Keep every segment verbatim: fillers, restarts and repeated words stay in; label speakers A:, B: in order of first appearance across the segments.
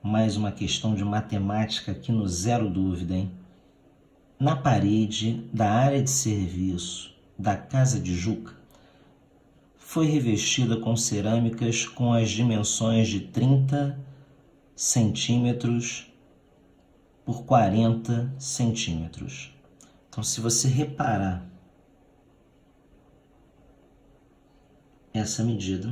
A: mais uma questão de matemática aqui no Zero Dúvida, hein? Na parede da área de serviço da casa de Juca, foi revestida com cerâmicas com as dimensões de trinta centímetros por quarenta centímetros. Então, se você reparar essa medida,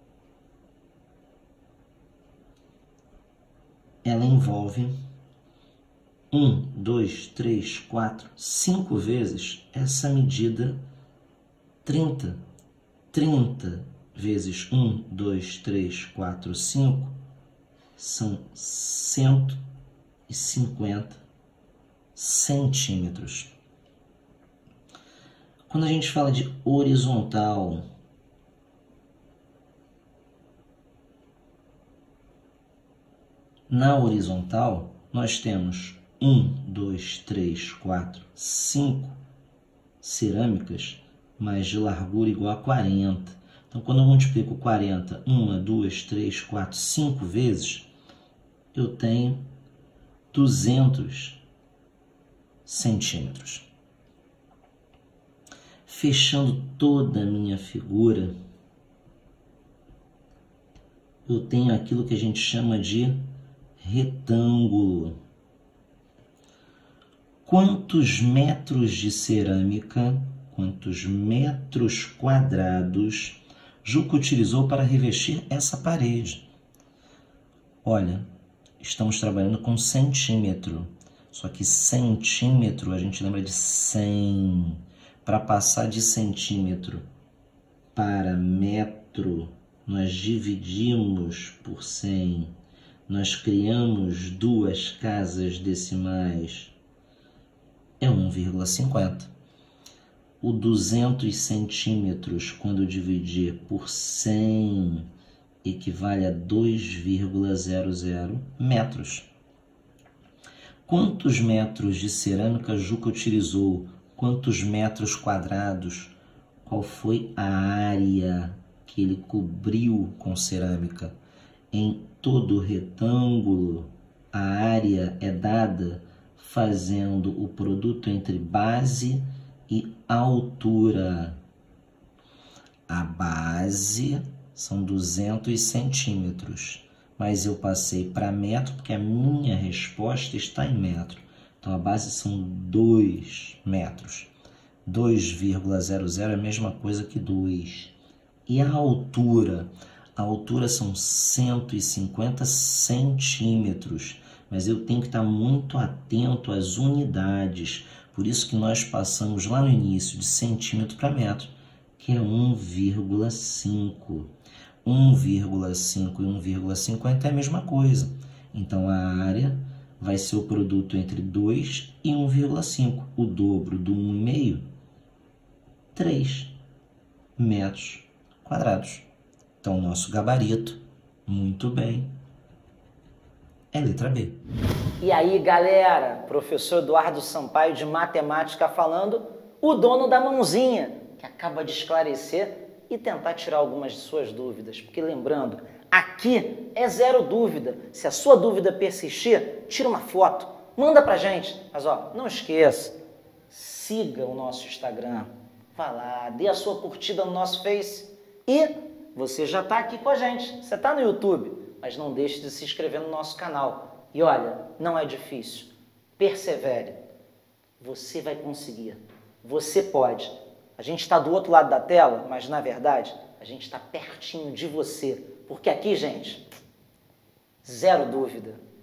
A: ela envolve um, dois, três, quatro, cinco vezes essa medida trinta. trinta vezes um, dois, três, quatro, cinco são cento e cinquenta centímetros. Quando a gente fala de horizontal, na horizontal, nós temos um, dois, três, quatro, cinco cerâmicas, mas de largura igual a quarenta. Então, quando eu multiplico quarenta, uma, duas, três, quatro, cinco vezes, eu tenho duzentos centímetros. Fechando toda a minha figura, eu tenho aquilo que a gente chama de retângulo. Quantos metros de cerâmica, quantos metros quadrados Juca utilizou para revestir essa parede? Olha, estamos trabalhando com centímetro, só que centímetro a gente lembra de cem. Para passar de centímetro para metro, nós dividimos por cem. Nós criamos duas casas decimais. É um vírgula cinquenta. O duzentos centímetros, quando dividir por cem, equivale a dois vírgula zero zero metros. Quantos metros de cerâmica Juca utilizou? Quantos metros quadrados? Qual foi a área que ele cobriu com cerâmica? Em todo retângulo, a área é dada fazendo o produto entre base e altura. A base são duzentos centímetros, mas eu passei para metro porque a minha resposta está em metro. Então, a base são dois metros. dois vírgula zero zero é a mesma coisa que dois. E a altura? A altura são cento e cinquenta centímetros. Mas eu tenho que estar muito atento às unidades. Por isso que nós passamos lá no início de centímetro para metro, que é um vírgula cinco. um vírgula cinco e um vírgula cinquenta é a mesma coisa. Então, a área vai ser o produto entre dois e um vírgula cinco. O dobro do um vírgula cinco, três metros quadrados. Então, o nosso gabarito, muito bem, é letra B.
B: E aí, galera, professor Eduardo Sampaio de Matemática falando, o dono da mãozinha, que acaba de esclarecer e tentar tirar algumas de suas dúvidas. Porque lembrando, aqui é zero dúvida. Se a sua dúvida persistir, tira uma foto, manda pra gente. Mas ó, não esqueça, siga o nosso Instagram, vá lá, dê a sua curtida no nosso Face e você já está aqui com a gente. Você está no YouTube, mas não deixe de se inscrever no nosso canal. E olha, não é difícil, persevere. Você vai conseguir, você pode. A gente está do outro lado da tela, mas na verdade a gente está pertinho de você. Porque aqui, gente, zero dúvida.